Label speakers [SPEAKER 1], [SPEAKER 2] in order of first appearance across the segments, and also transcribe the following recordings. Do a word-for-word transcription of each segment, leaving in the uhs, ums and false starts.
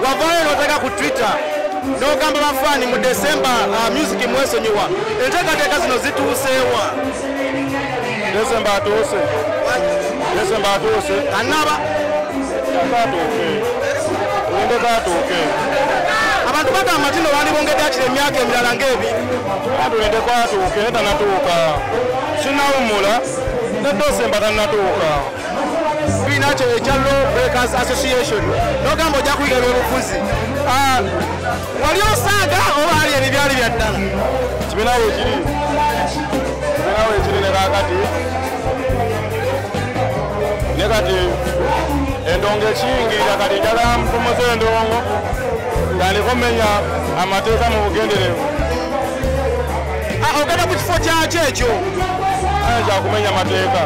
[SPEAKER 1] wavayo n'oteeka ku Twitter n'ogamba bafaani mu December music mwesonyiwa enteekateeka zino zituuseewa
[SPEAKER 2] December atuuse December atuuse
[SPEAKER 1] annaba
[SPEAKER 2] katuuke ulinde katuuke
[SPEAKER 1] abantu bagamba nti no wandibongedde akiri emyaka emirala ng'ebiri
[SPEAKER 2] kandi ulinde kwatuuke tanatuuka sinawumula ne December tanatuuka
[SPEAKER 1] kibiina kyo ekya Law Breakers Association n'ogamba ojja kuyiga ebyobufuzi wali Osaaga oba ali eri byali bya ddala
[SPEAKER 2] kibiina weekiri kibiina weekiri ne kaakati ne kati endongo ekiyingira kati njala mpumuza endongo ng'aliko mmenya amateeka mu bugenderevu
[SPEAKER 1] ogenda ku kifo kyakyo ekyo
[SPEAKER 2] kyakumenya amateeka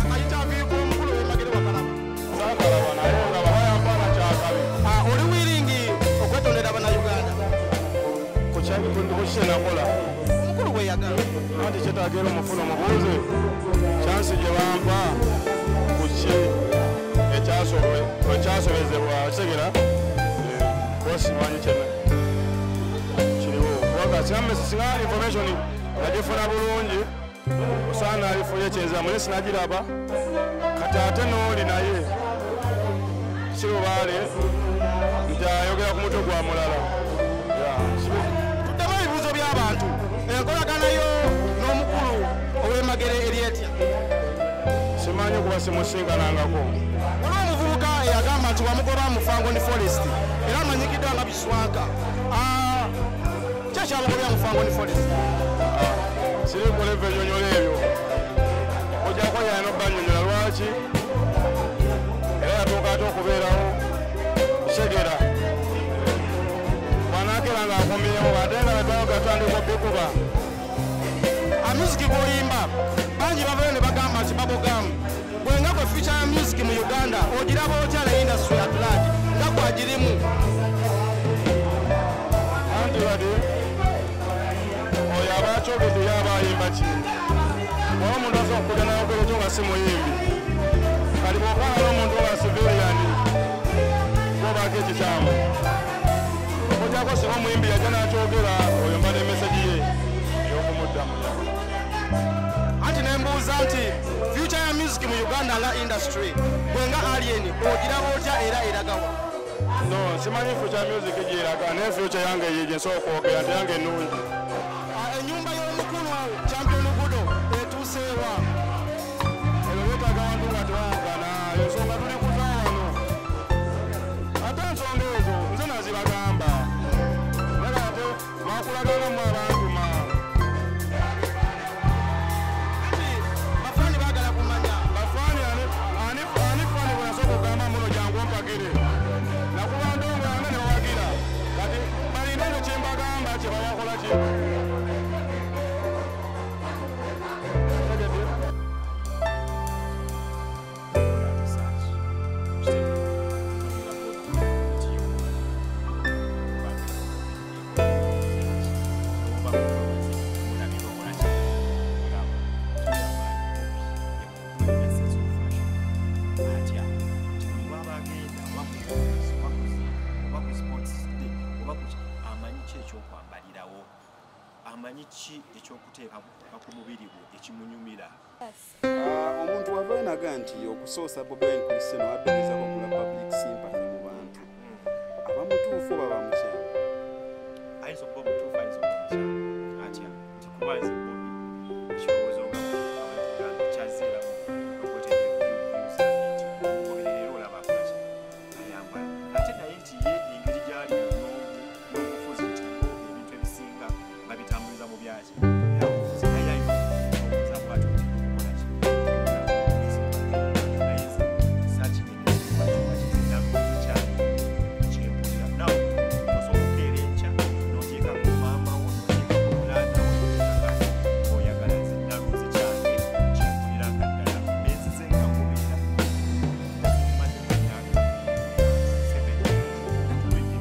[SPEAKER 1] oli wiringi okwetondera bannayuganda
[SPEAKER 2] kukyenakola
[SPEAKER 1] omukulu bwe yagala
[SPEAKER 2] anti kyetagera omufuno mubuuze kyansi gye bampa ku ki ekyasobezebwa kitegera osimanyi kyena kiriwo kubanga singa information nagifuna bulungi osaana alifuye ekyenza mune sinagiraba kati ate n'oli naye kirubaale nti ayogera ku mutwe gwa mulala
[SPEAKER 1] tuddemu ebibuuzo by'abantu enkolaganayo n'omukulu ow'emagere eri etya
[SPEAKER 2] simanyi okuba simusinkanangako
[SPEAKER 1] waliwo omuvubuka eyagamba nti wamugoba mufango ni forest era amanyikiddwa nga biswaka kyakyamugobya mufango ni forest
[SPEAKER 2] sirikola ebinyonyola ebyo ojjako yana nobanyonyola lwaki era yatuuka ate okubeerawo segera wanakera nga akomyewo ate nga gatwawo gatandika obikuba
[SPEAKER 1] amusiki g'oyimba bangi bavayo ne bagamba nti babogamu bwenga kwe future ya music mu Uganda ogiraba otya ne industry at large nga kwagirimu
[SPEAKER 2] anti badi oyo aba akyogedde yaba ayimba ki waba omuntu asobola okukuja nayogera ekyo nga si muyimbi kati bw'okwana n'omuntu nga civiliani gobaako ekikyamu ogyako singa omuyimbi yajja n'akyogera oyo mbadde emesagi ye ey'okumuddamu
[SPEAKER 1] anti nembuuza nti future ya music mu Uganda nga industry bwenga alien ogiraba otya era eragawa
[SPEAKER 2] no simanyi future music gyeraga naye future yange ye gye nsobola okwogera nti yange ennungi
[SPEAKER 1] ennyumba y'omukulu champion Lugudo etuuseewa
[SPEAKER 2] ebyo byetaaga abantu nga tebawagana ensonga tuli kuza wano ate ensonga ezo nze nazibagamba naye ate bakulaganamu abantu ma
[SPEAKER 1] bafaani baagala kumanya
[SPEAKER 2] bafaani ani faani bwe nasobola okugamba muno jangu ompagire nakuba ndongo yange ne bawagira kati balina ekyo kye mbagamba kye babakola ki
[SPEAKER 3] amanyi ekyokuteeka ku mubiri gwe ekimunyumira
[SPEAKER 4] omuntu wavayo naga nti okusoosa Bobi Wine Christian addugizako okula public sympathy mu bantu abamutuufu oba bamukyamu
[SPEAKER 3] ayinza okuba omutuufu ayinza okuba mukyamu atya nti kuba nze Bobi ekirowoozo nga abantu kyaziiramu okwetegereza omugoberero olaba akola ki ayambala ate naye nti ye engeri gyali n'obufuzi nti ebintu ebisinga babitambuliza mu byaki yabufuzi naye ayina okubuuza bwati okukola ki naye nze sakinenakizindabuuzo kyali kyempulira nawe osobola okukeera enkya n'oteekako maama wo n'oteekako mulaata wo n'oteekaka oyagala nze naluuzi kyange kyempulira nga ddala benzize nga kubeera maze emyaka seven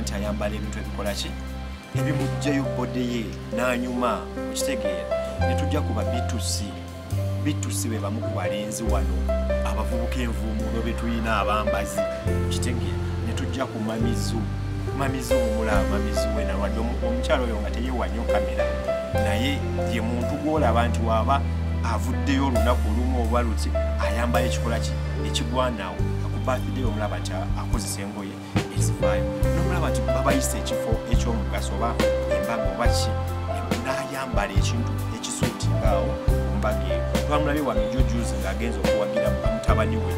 [SPEAKER 3] nti ayambala ebintu ebikola ki ebimugjayo bode ye n'anyuma okitegeera ne tujja kuba bitusi bitusi be bamu ku balenzi wano abavubuka envuumuulo be tulina abambazi okitegeera ne tujja ku mamizu mamizu omulaba mamizu we nawadde omukyalo oyo nga teyeewanyo kamera naye ye muntu gw'olaba nti waaba avuddeyo olunaku olumu oba luti ayambayo ekikola ki ekigwanawo akubaathday omulaba nti akozesa engoye ezivaayo n'omulaba nti babayisa ekifo ekyomugaso oba embaga oba ki n'ayambala ekintu ekisuutingaawo mu mbaga eyo twamulabye wano jojuzi ng'agenza okuwagira mutabani we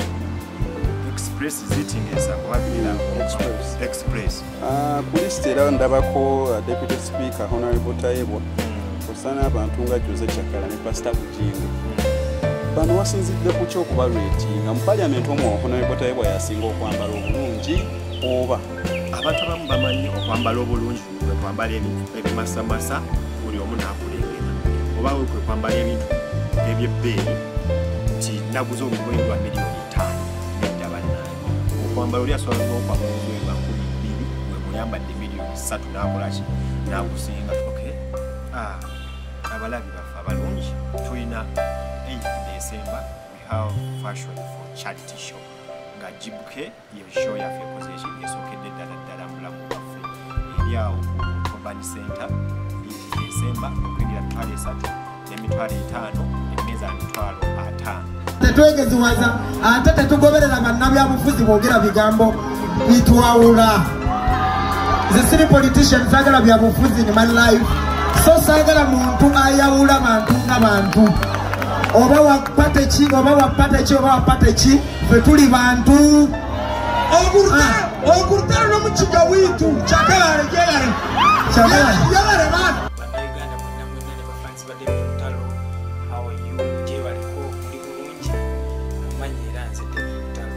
[SPEAKER 3] express zitingesa kuwagira express
[SPEAKER 4] ku lisiti era ndabako deputy speaker honorable Tayebwa osana abantu nga Jose Chakala ne Pastor Bujingo bano wasinzidde ku kyokuba ratinga mu parliament omwo honorable Tayebwa yasinga okwambala obulungi oba
[SPEAKER 3] abantu abamu bamanyi okwambala obulungi kwe kwambala ebimasamasa buli omu n'akulengera oba we kwe kwambala ebintu ebyebbeeyi nti naguze olugoye lwa miliyoni ttaano nedda bannaye okwambala oli asobola n'okwambala olugoye lwa nkumi bbiri we muyambadde miliyoni ssatu n'akolaki n'akusinga okay ah abalabi baffe abalungi tulina eighth December we have fashion for charity show nga jibuke iyo show yaffe ekoze eki esookedde ddala ddala mulamu baffe eri awo ku Urban Center eighth December okulingira mitwalo esatu n'emitwalo etaano emmeeza mitwalo ataano
[SPEAKER 5] tetwegeziwaza ate tetugoberera bannabyabufuzi boogera bigambo bitwawula nze siri politician saagala byabufuzi in my life so saagala muntu ayawula bantu n'abantu oba wapate ki oba wapate ki oba wapate ki ffe tuli bantu okurutalo n'omukiga wiitu kyagala legerare kyagala yalare bantu
[SPEAKER 6] bannayuganda mwonna mwonna ne bafansi badde Lutalo how are you gye baliko muli bulungi amanyi era nze dde Lutalo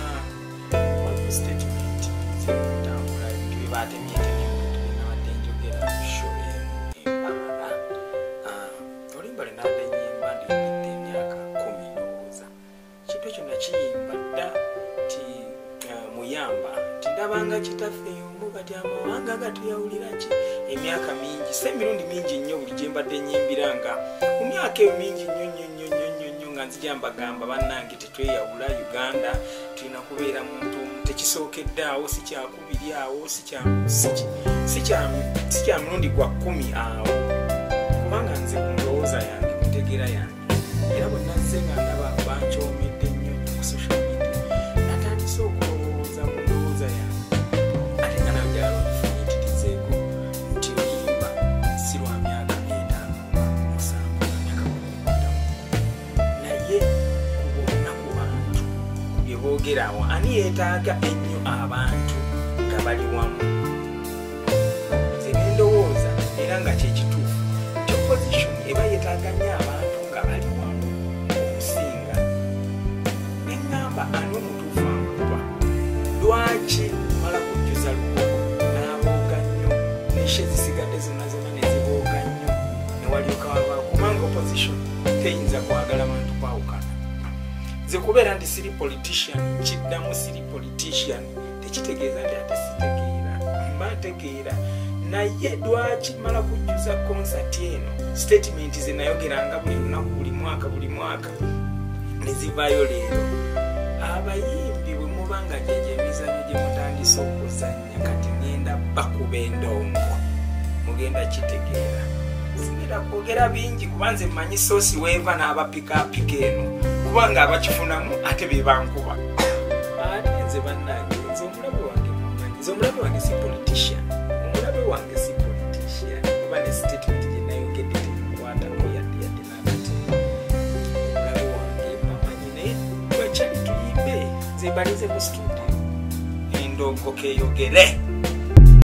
[SPEAKER 6] waliwo statement zekutambula ebintu bye baatemyete n'ebintu bye nabadde njogera show embala olimba le nadde nyimba ndiyimidde emyaka kumi ndowooza kintu ekyo nakiyimba dda ti muyamba tindabanga kitaffe omu kati amawanga gatuyawulira ki emyaka mingi se emirundi mingi nnyo buli gye mbadde nyimbiranga mu myaka eyo mingi nnyo nnyo nnyo nnyo nnyo nga nzija mbagamba bannange tetweyawula Uganda tulina kubeera muntu tekisookedde awo si kyakubiri awo si kya mulundi gwa kkumi awo kubanga nze ku ndowooza yange ku ntegeera yange era bwe nazze nga ndaba bankyomedde nnyo ku social media natandise okulowooza mu ndowooza yange ate nga nabyalo nfunitirizeeko nti oyimba si lwa myaka etaano musanvu na myaka kumitamu naye ku bonna ku bantu ku bye boogera awo ani yeetaaga ennyo abantu nga bali wamu nze nendowooza era nga kyekituufu nti opposition eba yeetaaga nnyo abantu nga bali wamu okusinga neŋŋamba ani omutuufu ankuba lwaki mala kujjuza lugogo n'abooga nnyo neshe zisigadde zonna zonna nezibooga nnyo newalyoka wabaa kubanga opposition teyinza kwagala bantu kwawukana nze kubeera nti siri politician kiddamu siri politician tekitegeeza nti ate sitegeera mba ntegeera naye lwaki mala kujjuza konsati eno statement ze nayogeranga buli lunaku buli mwaka buli mwaka nezivaayo leero abayimbi bwe mubanga gyegyo emizanyo gye mutandise okuzannya kati ngenda bakuba endongo mugenda kitegeera sigenda kwogera bingi kuba nze mmanyi soosi weeva n'abapikaapika eno kubanga abakifunamu ate be bankuba ate nze bannange nze omulabe wange mumanyi nze omulabe wange si politician omulabe wange si politician kuba ne statement gye nayogedde tebikwatako yadde yadde n'akati omulabe wange bamanyi naye wekyali tuyimbe nze mbalize mu studio endongo keeyogere